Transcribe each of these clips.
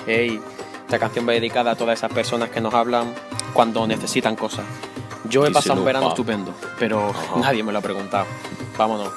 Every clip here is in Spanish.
Hey, esta canción va dedicada a todas esas personas que nos hablan cuando necesitan cosas. Yo he pasado un verano estupendo, pero nadie me lo ha preguntado. Vámonos.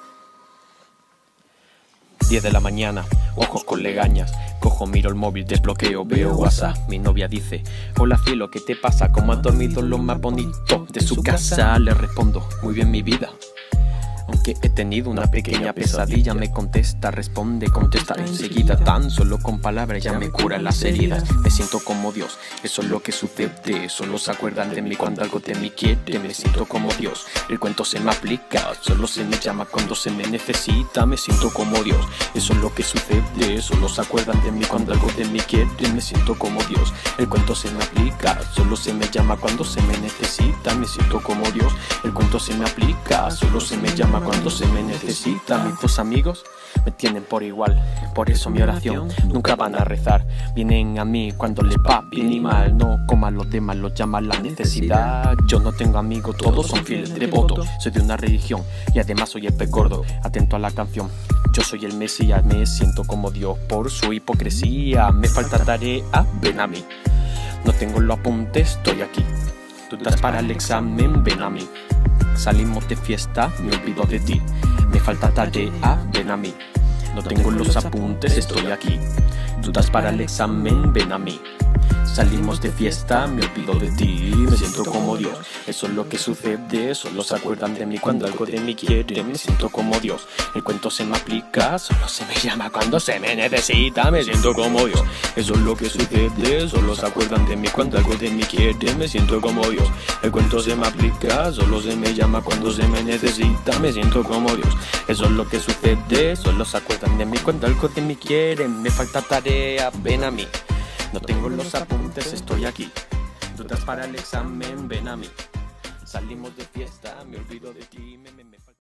10 de la mañana, ojos con legañas. Cojo, miro el móvil, desbloqueo, veo WhatsApp. Mi novia dice: hola cielo, ¿qué te pasa? ¿Cómo has dormido lo más bonito de su casa? Le respondo: muy bien mi vida, aunque he tenido una pequeña pesadilla. Me contesta, responde, contesta enseguida. Tan solo con palabras ya me curan las heridas. Me siento como Dios, eso es lo que sucede. Solo se acuerdan de mí cuando algo de mí quiere. Me siento como Dios, el cuento se me aplica. Solo se me llama cuando se me necesita. Me siento como Dios, eso es lo que sucede. Solo se acuerdan de mí cuando algo de mí quiere. Me siento como Dios, el cuento se me aplica. Solo se me llama cuando se me necesita. Me siento como Dios, el cuento se me aplica. Solo se me llama cuando se me necesita. Mis dos amigos me tienen por igual, por eso mi oración nunca van a rezar. Vienen a mí cuando les va bien y mal. No como a los demás los llama la necesidad. Yo no tengo amigos, todos son fieles devotos. Soy de una religión y además soy el pez gordo. Atento a la canción, yo soy el Mesías. Me siento como Dios por su hipocresía. Me falta tarea, ven a mí. No tengo los apuntes, estoy aquí. Tú estás para el examen, ven a mí. Salimos de fiesta, me olvido de ti. Me falta tarea, ven a mí. No tengo los apuntes, estoy aquí. Dudas para el examen, ven a mí. Salimos de fiesta, me olvido de ti. Me siento como Dios, eso es lo que sucede. Solo se acuerdan de mí cuando algo de mí quiere. Me siento como Dios, el cuento se me aplica. Solo se me llama cuando se me necesita. Me siento como Dios, eso es lo que sucede. Solo se acuerdan de mí cuando algo de mí quiere. Me siento como Dios, el cuento se me aplica. Solo se me llama cuando se me necesita. Me siento como Dios, eso es lo que sucede. Solo se acuerdan de mí cuando algo de mí quiere. Me falta tarea, ven a mí. No tengo los apuntes, estoy aquí. Dudas para el examen, ven a mí. Salimos de fiesta, me olvido de ti.